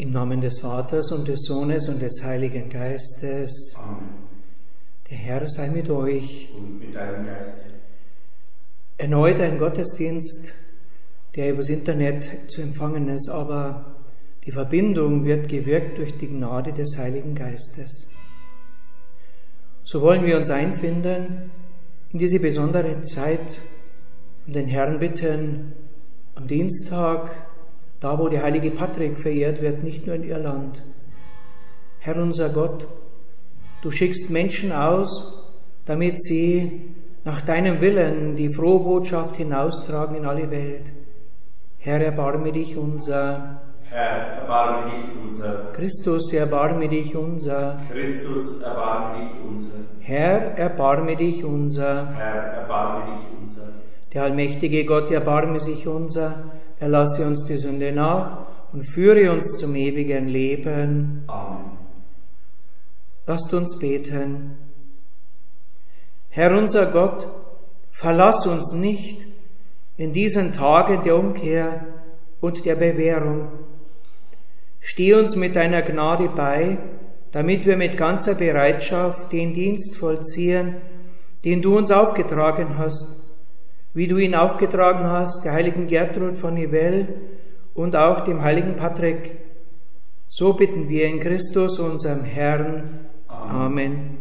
Im Namen des Vaters und des Sohnes und des Heiligen Geistes. Amen. Der Herr sei mit euch. Und mit deinem Geiste. Erneut ein Gottesdienst, der übers Internet zu empfangen ist, aber die Verbindung wird gewirkt durch die Gnade des Heiligen Geistes. So wollen wir uns einfinden in diese besondere Zeit und den Herrn bitten, am Dienstag, da wo der heilige Patrick verehrt wird, nicht nur in Irland. Herr unser Gott, du schickst Menschen aus, damit sie nach deinem Willen die frohe Botschaft hinaustragen in alle Welt. Herr, erbarme dich unser. Herr, erbarme dich unser. Christus, erbarme dich unser. Christus, erbarme dich unser. Herr, erbarme dich unser. Herr, erbarme dich unser. Der allmächtige Gott, erbarme sich unser. Erlasse uns die Sünde nach und führe uns zum ewigen Leben. Amen. Lasst uns beten. Herr unser Gott, verlass uns nicht in diesen Tagen der Umkehr und der Bewährung. Steh uns mit deiner Gnade bei, damit wir mit ganzer Bereitschaft den Dienst vollziehen, den du uns aufgetragen hast, wie du ihn aufgetragen hast, der heiligen Gertrud von Nivelles und auch dem heiligen Patrick. So bitten wir in Christus, unserem Herrn. Amen.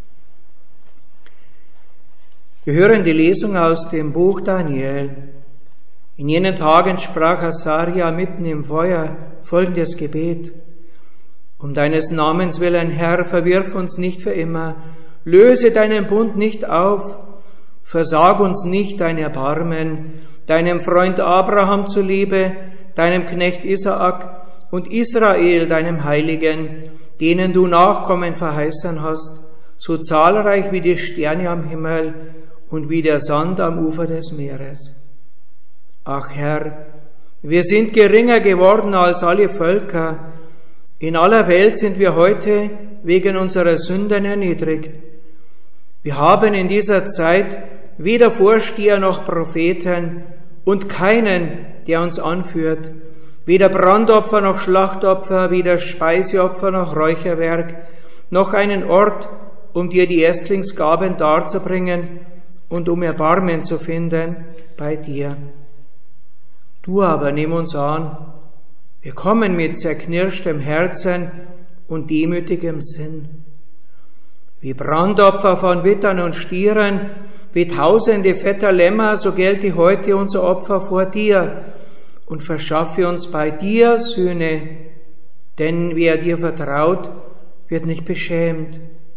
Wir hören die Lesung aus dem Buch Daniel. In jenen Tagen sprach Asaria mitten im Feuer folgendes Gebet: Um deines Namens willen, Herr, verwirf uns nicht für immer, löse deinen Bund nicht auf, versag uns nicht dein Erbarmen, deinem Freund Abraham zuliebe, deinem Knecht Isaak und Israel, deinem Heiligen, denen du Nachkommen verheißen hast, so zahlreich wie die Sterne am Himmel und wie der Sand am Ufer des Meeres. Ach Herr, wir sind geringer geworden als alle Völker. In aller Welt sind wir heute wegen unserer Sünden erniedrigt. Wir haben in dieser Zeit weder Vorsteher noch Propheten und keinen, der uns anführt, weder Brandopfer noch Schlachtopfer, weder Speiseopfer noch Räucherwerk, noch einen Ort, um dir die Erstlingsgaben darzubringen und um Erbarmen zu finden bei dir. Du aber nimm uns an, wir kommen mit zerknirschtem Herzen und demütigem Sinn. Wie Brandopfer von Wittern und Stieren, wie tausende fetter Lämmer, so gelte heute unser Opfer vor dir und verschaffe uns bei dir Sühne, denn wer dir vertraut, wird nicht beschämt.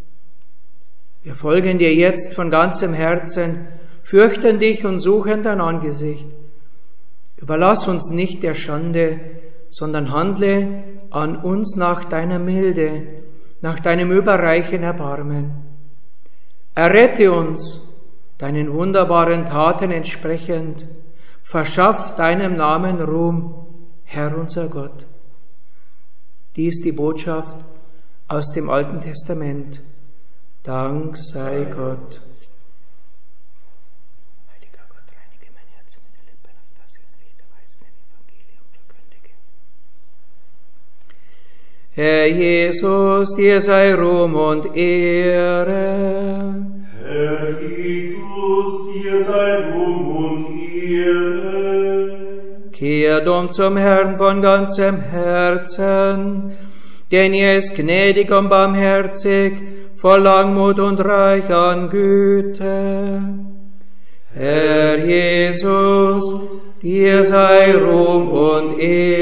Wir folgen dir jetzt von ganzem Herzen, fürchten dich und suchen dein Angesicht. Überlass uns nicht der Schande, sondern handle an uns nach deiner Milde, nach deinem überreichen Erbarmen. Errette uns, deinen wunderbaren Taten entsprechend, verschaff deinem Namen Ruhm, Herr unser Gott. Dies die Botschaft aus dem Alten Testament. Dank sei Gott. Heiliger Gott, reinige mein Herz und meine Lippen, auf das ich in rechter Weise dein Evangelium verkündige. Herr Jesus, dir sei Ruhm und Ehre. Herr Jesus, dir sei Ruhm und Ehre. Kehrt um zum Herrn von ganzem Herzen, denn er ist gnädig und barmherzig, voll Langmut und reich an Güte. Herr Jesus, dir sei Ruhm und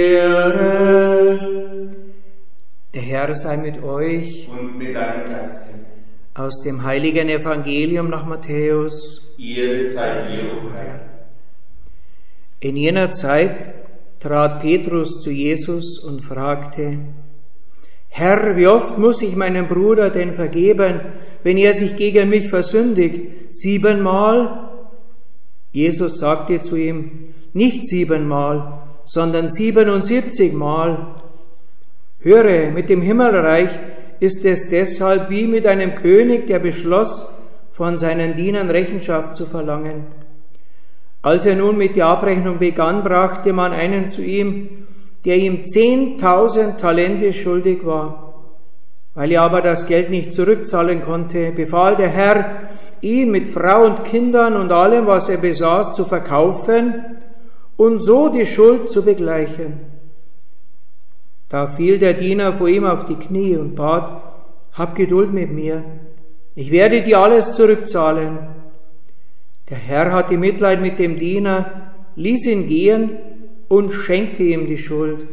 Ehre. Der Herr sei mit euch. Und mit deinem Geiste. Aus dem heiligen Evangelium nach Matthäus. Ehre sei dir, o Herr. In jener Zeit trat Petrus zu Jesus und fragte: Herr, wie oft muss ich meinem Bruder denn vergeben, wenn er sich gegen mich versündigt? 7-mal? Jesus sagte zu ihm: Nicht 7-mal, sondern 77-mal. Höre, mit dem Himmelreich ist es deshalb wie mit einem König, der beschloss, von seinen Dienern Rechenschaft zu verlangen. Als er nun mit der Abrechnung begann, brachte man einen zu ihm, der ihm 10.000 Talente schuldig war. Weil er aber das Geld nicht zurückzahlen konnte, befahl der Herr, ihn mit Frau und Kindern und allem, was er besaß, zu verkaufen und so die Schuld zu begleichen. Da fiel der Diener vor ihm auf die Knie und bat, hab Geduld mit mir, ich werde dir alles zurückzahlen. Der Herr hatte Mitleid mit dem Diener, ließ ihn gehen und schenkte ihm die Schuld.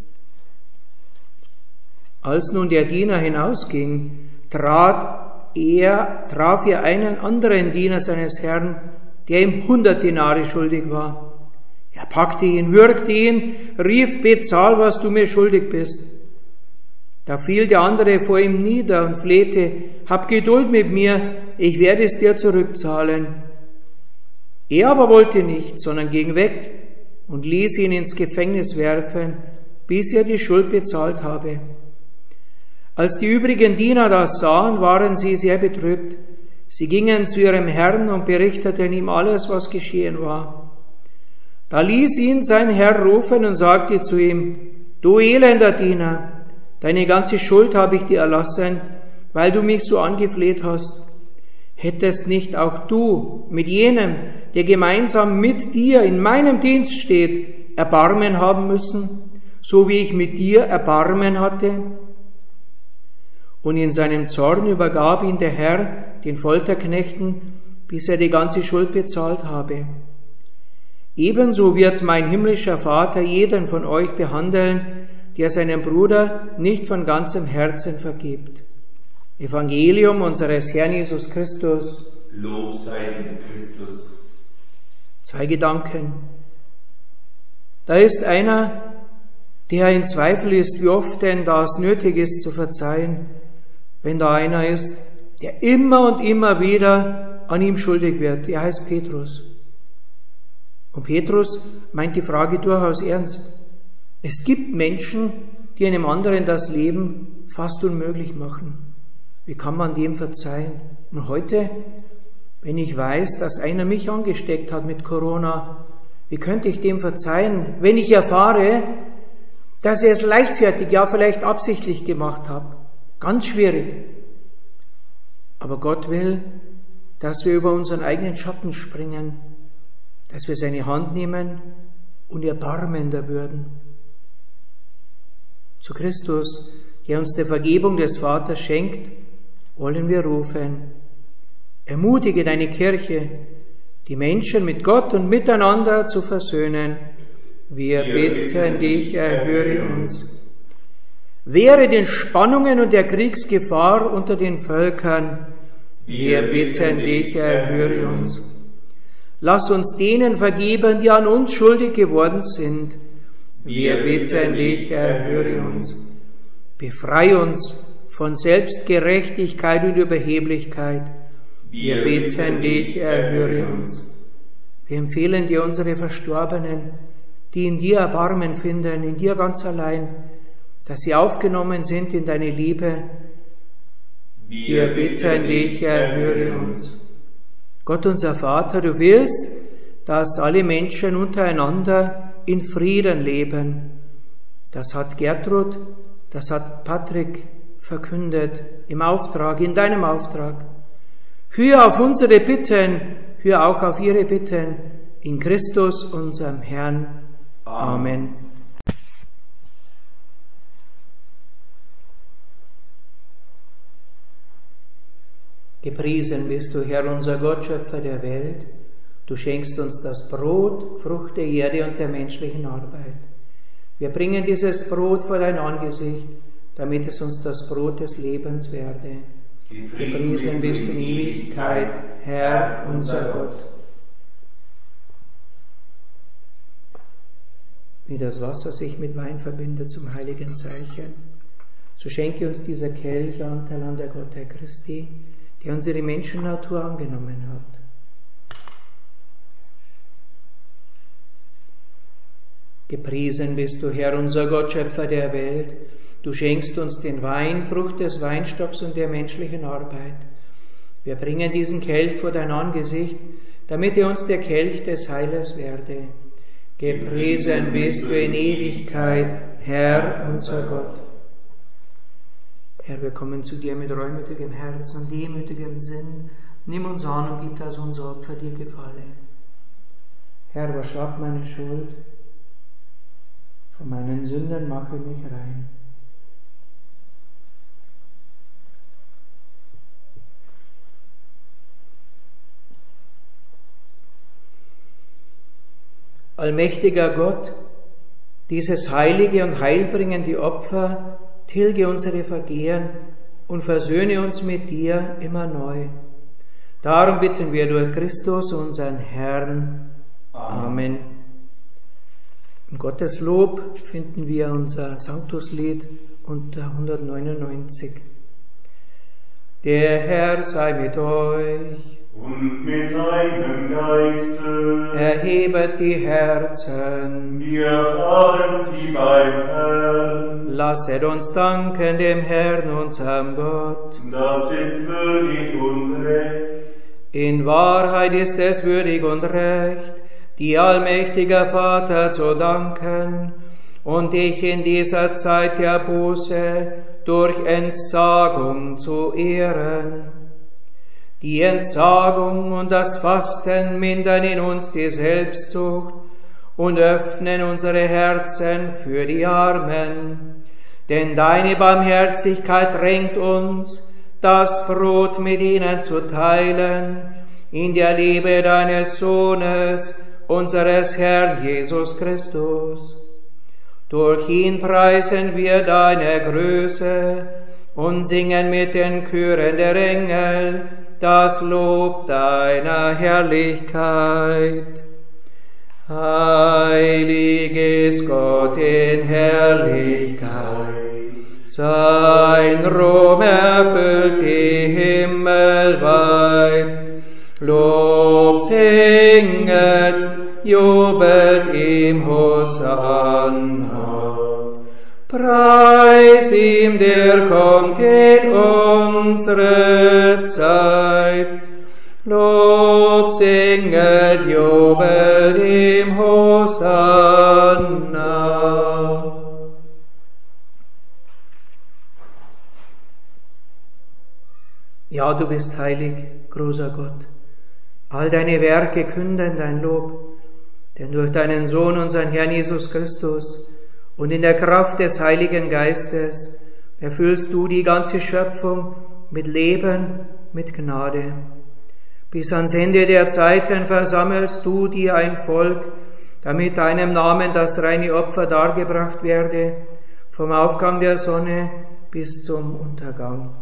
Als nun der Diener hinausging, traf er einen anderen Diener seines Herrn, der ihm 100 Denare schuldig war. Er packte ihn, würgte ihn, rief, bezahl, was du mir schuldig bist. Da fiel der andere vor ihm nieder und flehte, hab Geduld mit mir, ich werde es dir zurückzahlen. Er aber wollte nicht, sondern ging weg und ließ ihn ins Gefängnis werfen, bis er die Schuld bezahlt habe. Als die übrigen Diener das sahen, waren sie sehr betrübt. Sie gingen zu ihrem Herrn und berichteten ihm alles, was geschehen war. Da ließ ihn sein Herr rufen und sagte zu ihm, du elender Diener, deine ganze Schuld habe ich dir erlassen, weil du mich so angefleht hast. Hättest nicht auch du mit jenem, der gemeinsam mit dir in meinem Dienst steht, Erbarmen haben müssen, so wie ich mit dir Erbarmen hatte? Und in seinem Zorn übergab ihn der Herr den Folterknechten, bis er die ganze Schuld bezahlt habe. Ebenso wird mein himmlischer Vater jeden von euch behandeln, der seinem Bruder nicht von ganzem Herzen vergibt. Evangelium unseres Herrn Jesus Christus. Lob sei dir, Christus. 2 Gedanken. Da ist einer, der in Zweifel ist, wie oft denn das nötig ist zu verzeihen, wenn da einer ist, der immer und immer wieder an ihm schuldig wird. Er heißt Petrus. Und Petrus meint die Frage durchaus ernst. Es gibt Menschen, die einem anderen das Leben fast unmöglich machen. Wie kann man dem verzeihen? Und heute, wenn ich weiß, dass einer mich angesteckt hat mit Corona, wie könnte ich dem verzeihen, wenn ich erfahre, dass er es leichtfertig, ja vielleicht absichtlich gemacht hat? Ganz schwierig. Aber Gott will, dass wir über unseren eigenen Schatten springen, dass wir seine Hand nehmen und erbarmender würden. Zu Christus, der uns der Vergebung des Vaters schenkt, wollen wir rufen. Ermutige deine Kirche, die Menschen mit Gott und miteinander zu versöhnen. Wir bitten dich, erhöre uns. Wehre den Spannungen und der Kriegsgefahr unter den Völkern. Wir bitten dich, erhöre uns. Lass uns denen vergeben, die an uns schuldig geworden sind. Wir bitten dich, erhöre uns. Befreie uns von Selbstgerechtigkeit und Überheblichkeit. Wir bitten dich, erhöre uns. Wir empfehlen dir unsere Verstorbenen, die in dir Erbarmen finden, in dir ganz allein, dass sie aufgenommen sind in deine Liebe. Wir bitten dich, erhöre uns. Gott, unser Vater, du willst, dass alle Menschen untereinander in Frieden leben. Das hat Gertrud, das hat Patrick verkündet im Auftrag, in deinem Auftrag. Hör auf unsere Bitten, hör auch auf ihre Bitten, in Christus, unserem Herrn. Amen. Gepriesen bist du, Herr, unser Gott, Schöpfer der Welt. Du schenkst uns das Brot, Frucht der Erde und der menschlichen Arbeit. Wir bringen dieses Brot vor dein Angesicht, damit es uns das Brot des Lebens werde. Gepriesen bist du in Ewigkeit, Herr, unser Gott. Wie das Wasser sich mit Wein verbindet zum heiligen Zeichen, so schenke uns dieser Kelch Anteil an der Gottheit Christi, der unsere Menschennatur angenommen hat. Gepriesen bist du, Herr, unser Gott, Schöpfer der Welt. Du schenkst uns den Wein, Frucht des Weinstocks und der menschlichen Arbeit. Wir bringen diesen Kelch vor dein Angesicht, damit er uns der Kelch des Heiles werde. Gepriesen bist du in Ewigkeit, Herr unser Gott. Herr, wir kommen zu dir mit reumütigem Herz und demütigem Sinn. Nimm uns an und gib, dass unser Opfer dir gefalle. Herr, wasch ab meine Schuld. Von meinen Sünden mache mich rein. Allmächtiger Gott, dieses heilige und heilbringende Opfer tilge unsere Vergehen und versöhne uns mit dir immer neu. Darum bitten wir durch Christus, unseren Herrn. Amen. Im Gotteslob finden wir unser Sanctuslied unter 199. Der Herr sei mit euch. Und mit deinem Geiste. Erhebet die Herzen. Wir haben sie beim Herrn. Lasset uns danken dem Herrn, unserem Gott. Das ist würdig und recht. In Wahrheit ist es würdig und recht, dir, allmächtiger Vater, zu danken und dich in dieser Zeit der Buße durch Entsagung zu ehren. Die Entsagung und das Fasten mindern in uns die Selbstsucht und öffnen unsere Herzen für die Armen. Denn deine Barmherzigkeit drängt uns, das Brot mit ihnen zu teilen, in der Liebe deines Sohnes, unseres Herrn Jesus Christus. Durch ihn preisen wir deine Größe und singen mit den Chören der Engel das Lob deiner Herrlichkeit. Heilig ist Gott in Herrlichkeit, sein Ruhm erfüllt die Himmel weit. Lob singet, jubelt ihm Hosanna. Preis ihm, der kommt in unsere Zeit. Lob singet, jubelt ihm Hosanna. Ja, du bist heilig, großer Gott. All deine Werke künden dein Lob, denn durch deinen Sohn, unseren Herrn Jesus Christus, und in der Kraft des Heiligen Geistes erfüllst du die ganze Schöpfung mit Leben, mit Gnade. Bis ans Ende der Zeiten versammelst du dir ein Volk, damit deinem Namen das reine Opfer dargebracht werde, vom Aufgang der Sonne bis zum Untergang.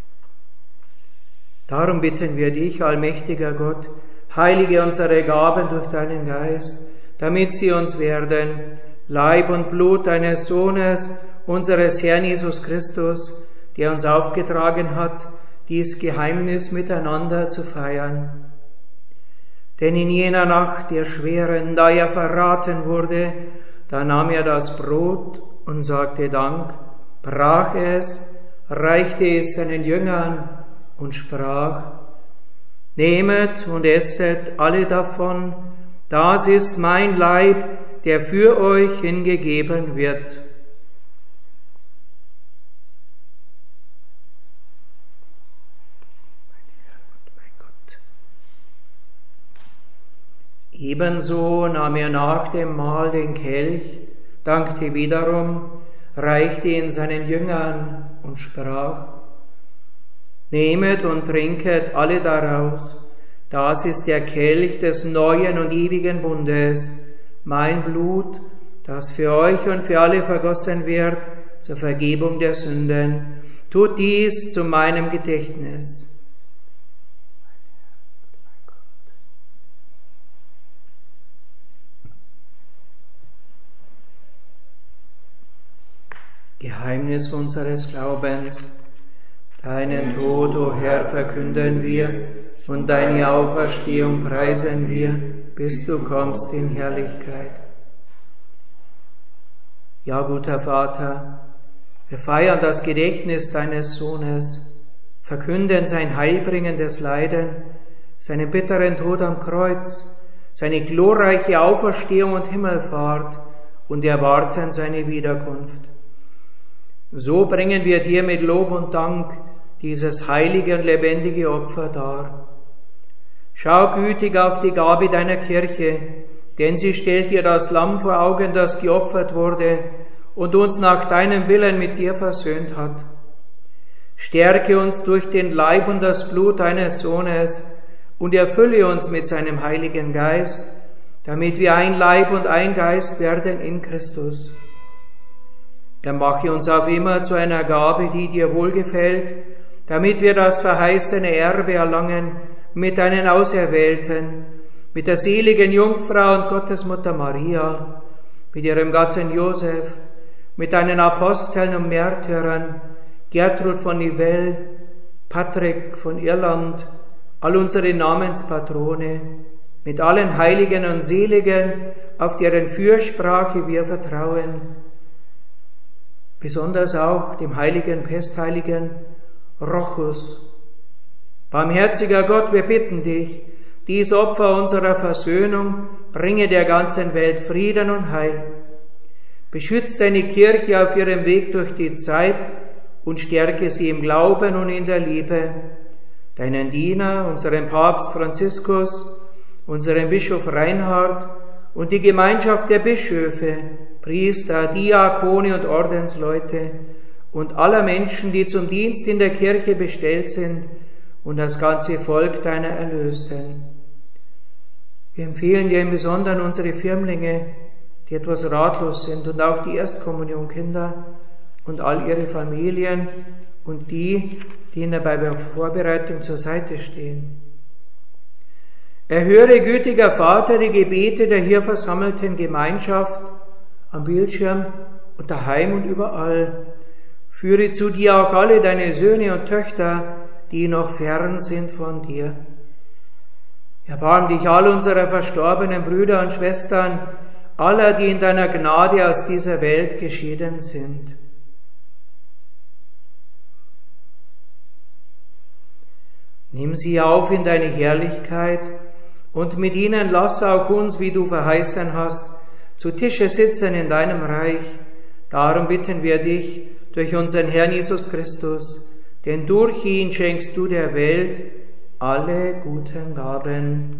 Darum bitten wir dich, allmächtiger Gott, heilige unsere Gaben durch deinen Geist, damit sie uns werden, Leib und Blut deines Sohnes, unseres Herrn Jesus Christus, der uns aufgetragen hat, dies Geheimnis miteinander zu feiern. Denn in jener Nacht der schweren, da er verraten wurde, da nahm er das Brot und sagte Dank, brach es, reichte es seinen Jüngern und sprach, nehmet und esset alle davon, das ist mein Leib, der für euch hingegeben wird. Ebenso nahm er nach dem Mahl den Kelch, dankte wiederum, reichte ihn seinen Jüngern und sprach, nehmet und trinket alle daraus, das ist der Kelch des neuen und ewigen Bundes, mein Blut, das für euch und für alle vergossen wird, zur Vergebung der Sünden. Tut dies zu meinem Gedächtnis. Geheimnis unseres Glaubens. Deinen Tod, o Herr, verkünden wir, und deine Auferstehung preisen wir, bis du kommst in Herrlichkeit. Ja, guter Vater, wir feiern das Gedächtnis deines Sohnes, verkünden sein heilbringendes Leiden, seinen bitteren Tod am Kreuz, seine glorreiche Auferstehung und Himmelfahrt und erwarten seine Wiederkunft. So bringen wir dir mit Lob und Dank dieses heilige und lebendige Opfer dar. Schau gütig auf die Gabe deiner Kirche, denn sie stellt dir das Lamm vor Augen, das geopfert wurde und uns nach deinem Willen mit dir versöhnt hat. Stärke uns durch den Leib und das Blut deines Sohnes und erfülle uns mit seinem Heiligen Geist, damit wir ein Leib und ein Geist werden in Christus. Er mache uns auf immer zu einer Gabe, die dir wohlgefällt, damit wir das verheißene Erbe erlangen mit deinen Auserwählten, mit der seligen Jungfrau und Gottesmutter Maria, mit ihrem Gatten Josef, mit deinen Aposteln und Märtyrern, Gertrud von Nivelles, Patrick von Irland, all unsere Namenspatrone, mit allen Heiligen und Seligen, auf deren Fürsprache wir vertrauen, besonders auch dem heiligen Pestheiligen Rochus. Barmherziger Gott, wir bitten dich, dies Opfer unserer Versöhnung bringe der ganzen Welt Frieden und Heil. Beschütze deine Kirche auf ihrem Weg durch die Zeit und stärke sie im Glauben und in der Liebe. Deinen Diener, unseren Papst Franziskus, unseren Bischof Reinhard und die Gemeinschaft der Bischöfe, Priester, Diakone und Ordensleute und aller Menschen, die zum Dienst in der Kirche bestellt sind und das ganze Volk deiner Erlösten. Wir empfehlen dir im Besonderen unsere Firmlinge, die etwas ratlos sind, und auch die Erstkommunionkinder und all ihre Familien und die, die ihnen bei der Vorbereitung zur Seite stehen. Erhöre, gütiger Vater, die Gebete der hier versammelten Gemeinschaft am Bildschirm und daheim und überall. Führe zu dir auch alle deine Söhne und Töchter, die noch fern sind von dir. Erbarm dich all unserer verstorbenen Brüder und Schwestern, aller, die in deiner Gnade aus dieser Welt geschieden sind. Nimm sie auf in deine Herrlichkeit und mit ihnen lass auch uns, wie du verheißen hast, zu Tische sitzen in deinem Reich. Darum bitten wir dich durch unseren Herrn Jesus Christus, denn durch ihn schenkst du der Welt alle guten Gaben.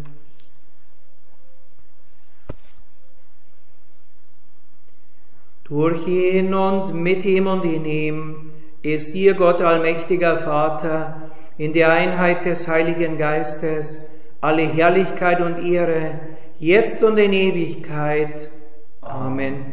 Durch ihn und mit ihm und in ihm ist dir, Gott allmächtiger Vater, in der Einheit des Heiligen Geistes, alle Herrlichkeit und Ehre, jetzt und in Ewigkeit. Amen.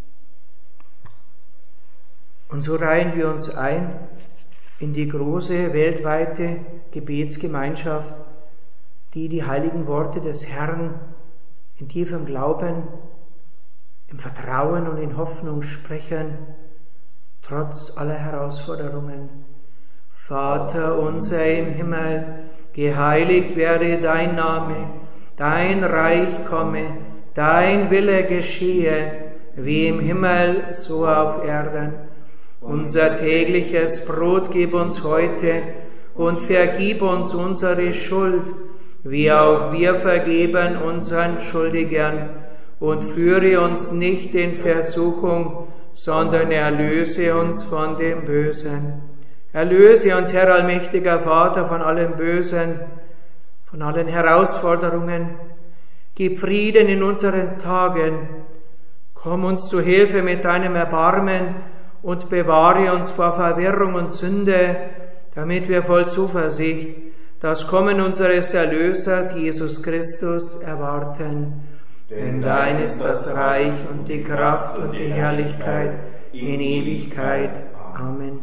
Und so reihen wir uns ein in die große weltweite Gebetsgemeinschaft, die die heiligen Worte des Herrn in tiefem Glauben, im Vertrauen und in Hoffnung sprechen, trotz aller Herausforderungen. Vater unser im Himmel, geheiligt werde dein Name, dein Reich komme, dein Wille geschehe, wie im Himmel, so auf Erden. Unser tägliches Brot gib uns heute und vergib uns unsere Schuld, wie auch wir vergeben unseren Schuldigern. Und führe uns nicht in Versuchung, sondern erlöse uns von dem Bösen. Erlöse uns, Herr allmächtiger Vater, von allem Bösen, von allen Herausforderungen. Gib Frieden in unseren Tagen. Komm uns zu Hilfe mit deinem Erbarmen und bewahre uns vor Verwirrung und Sünde, damit wir voll Zuversicht das Kommen unseres Erlösers, Jesus Christus, erwarten. Denn dein ist das Reich und die Kraft und die Herrlichkeit in Ewigkeit. Amen.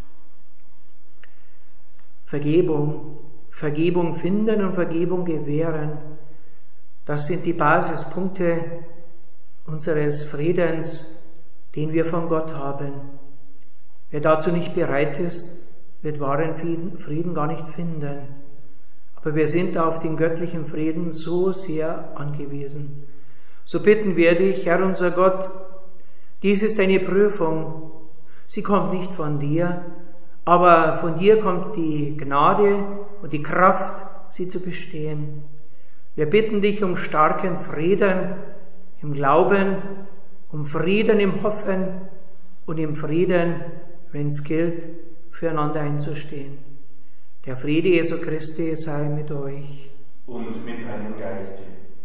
Vergebung finden und Vergebung gewähren, das sind die Basispunkte unseres Friedens, den wir von Gott haben. Wer dazu nicht bereit ist, wird wahren Frieden gar nicht finden. Aber wir sind auf den göttlichen Frieden so sehr angewiesen. So bitten wir dich, Herr unser Gott, dies ist eine Prüfung. Sie kommt nicht von dir, aber von dir kommt die Gnade und die Kraft, sie zu bestehen. Wir bitten dich um starken Frieden im Glauben, um Frieden im Hoffen und im Frieden, wenn es gilt, füreinander einzustehen. Der Friede Jesu Christi sei mit euch. Und mit deinem Geiste.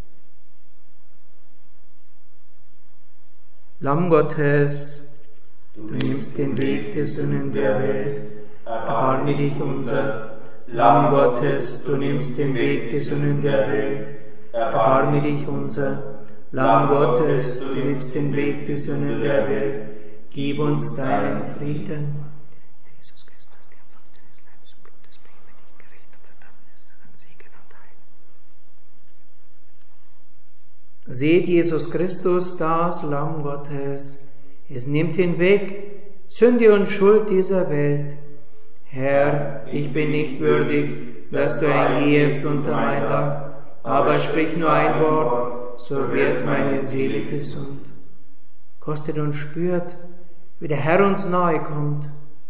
Lamm Gottes, du nimmst den Weg der Sünden der Welt, erbarme dich unser. Lamm Gottes, du nimmst den Weg der Sünden der Welt, erbarme dich unser. Lamm Gottes, du nimmst den Weg der Sünden der Welt, gib uns deinen Frieden. Jesus Christus, der Empfang deines Leibes und Blutes, bringe dich Gericht und Verdammnis an Segen und Heil. Seht Jesus Christus, das Lamm Gottes, es nimmt hinweg Sünde und Schuld dieser Welt. Herr, ich bin nicht würdig, dass du eingehst unter mein Dach, aber sprich nur ein Wort, so wird meine Seele gesund. Kostet und spürt, wie der Herr uns nahe kommt.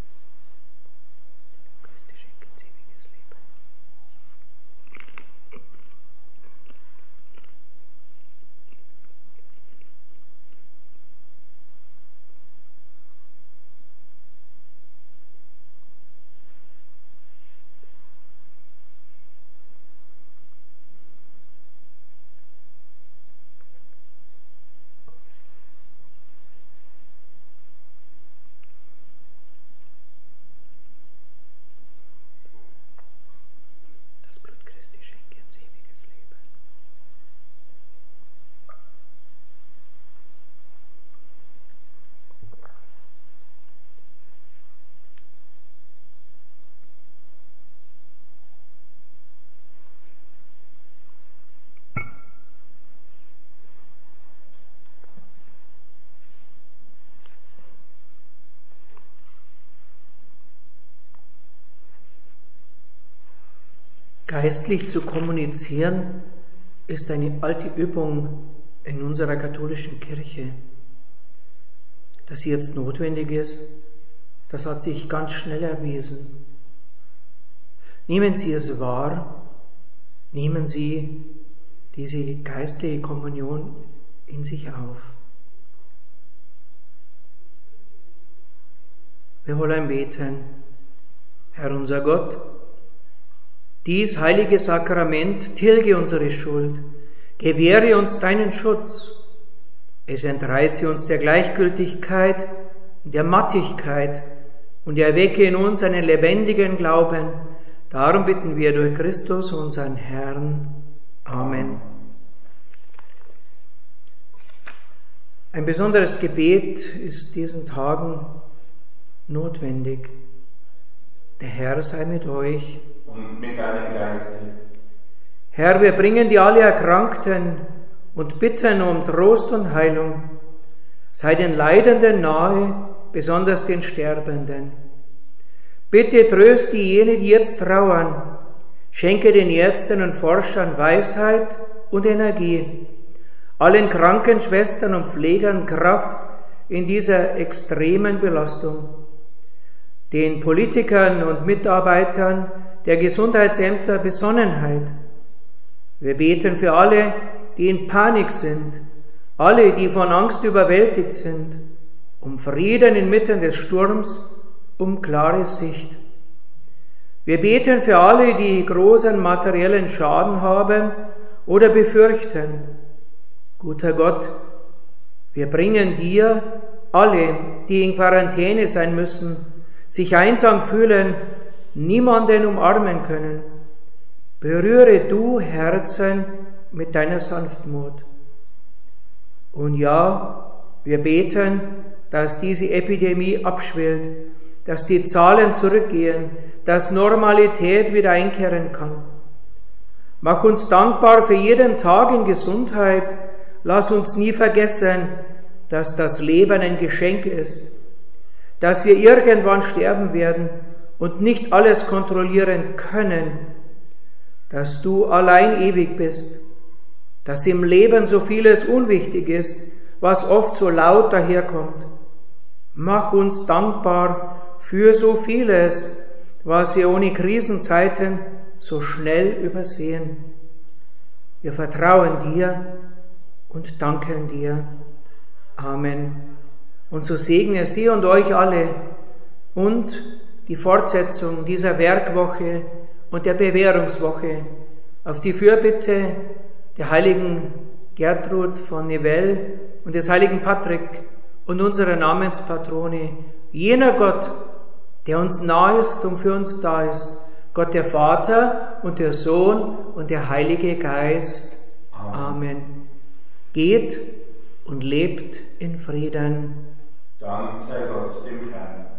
Geistlich zu kommunizieren ist eine alte Übung in unserer katholischen Kirche. Dass sie jetzt notwendig ist, das hat sich ganz schnell erwiesen. Nehmen Sie es wahr, nehmen Sie diese geistliche Kommunion in sich auf. Wir wollen beten. Herr unser Gott, dies heilige Sakrament tilge unsere Schuld, gewähre uns deinen Schutz. Es entreiße uns der Gleichgültigkeit, der Mattigkeit und erwecke in uns einen lebendigen Glauben. Darum bitten wir durch Christus, unseren Herrn. Amen. Ein besonderes Gebet ist diesen Tagen notwendig. Der Herr sei mit euch. Und mit deinem Geiste. Herr, wir bringen dir alle Erkrankten und bitten um Trost und Heilung. Sei den Leidenden nahe, besonders den Sterbenden. Bitte tröste jene, die jetzt trauern. Schenke den Ärzten und Forschern Weisheit und Energie. Allen Krankenschwestern und Pflegern Kraft in dieser extremen Belastung. Den Politikern und Mitarbeitern der Gesundheitsämter Besonnenheit. Wir beten für alle, die in Panik sind, alle, die von Angst überwältigt sind, um Frieden inmitten des Sturms, um klare Sicht. Wir beten für alle, die großen materiellen Schaden haben oder befürchten. Guter Gott, wir bringen dir alle, die in Quarantäne sein müssen, sich einsam fühlen, niemanden umarmen können. Berühre du Herzen mit deiner Sanftmut. Und ja, wir beten, dass diese Epidemie abschwillt, dass die Zahlen zurückgehen, dass Normalität wieder einkehren kann. Mach uns dankbar für jeden Tag in Gesundheit. Lass uns nie vergessen, dass das Leben ein Geschenk ist, dass wir irgendwann sterben werden und nicht alles kontrollieren können, dass du allein ewig bist, dass im Leben so vieles unwichtig ist, was oft so laut daherkommt. Mach uns dankbar für so vieles, was wir ohne Krisenzeiten so schnell übersehen. Wir vertrauen dir und danken dir. Amen. Und so segne sie und euch alle und die Fortsetzung dieser Werkwoche und der Bewährungswoche auf die Fürbitte der heiligen Gertrud von Nivelles und des heiligen Patrick und unserer Namenspatrone, jener Gott, der uns nahe ist und für uns da ist, Gott der Vater und der Sohn und der Heilige Geist. Amen. Geht und lebt in Frieden. Dank sei Gott dem Herrn.